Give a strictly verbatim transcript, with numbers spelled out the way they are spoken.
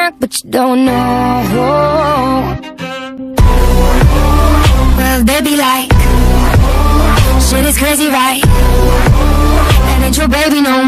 back, but you don't know. Well, they be like, shit is crazy, right? And ain't your baby no